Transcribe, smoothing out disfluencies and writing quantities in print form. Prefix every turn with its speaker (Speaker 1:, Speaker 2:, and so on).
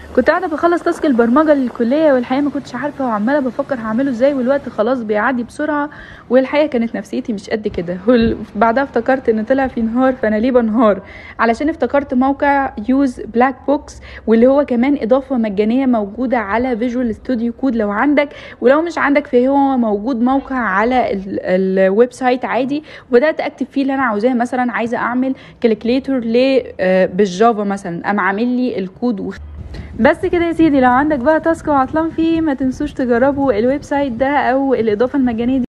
Speaker 1: كنت قاعده بخلص تاسك البرمجه للكليه، والحقيقه ما كنتش عارفه وعماله بفكر هعمله ازاي، والوقت خلاص بيعدي بسرعه، والحقيقه كانت نفسيتي مش قد كده. بعدها افتكرت ان طلع في نهار، فانا ليه بنهار؟ علشان افتكرت موقع يوز بلاك بوكس، واللي هو كمان اضافه مجانيه موجوده على فيجوال ستوديو كود لو عندك، ولو مش عندك فهو موجود موقع على الويب سايت عادي. وبدات اكتب فيه اللي انا عاوزاه، مثلا عايزه اعمل كالكليتور بالجافا مثلا، قام عامل لي الكود. بس كده يا سيدي، لو عندك بقى تاسك وعطلان فيه ما تنسوش تجربوا الويب سايت ده او الاضافه المجانيه دي.